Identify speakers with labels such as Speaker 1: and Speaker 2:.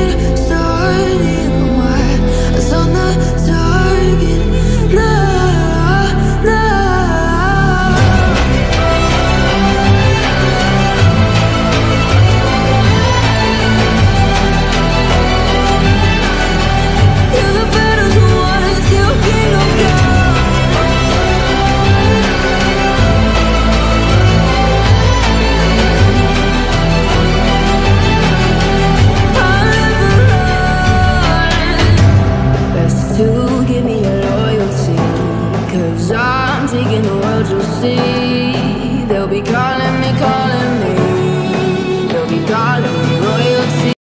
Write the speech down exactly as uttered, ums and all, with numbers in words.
Speaker 1: get started. My eyes on the target. Nah, nah. You're the battles won, you kingdom come. To give me your loyalty, 'cause I'm taking the world, you'll see.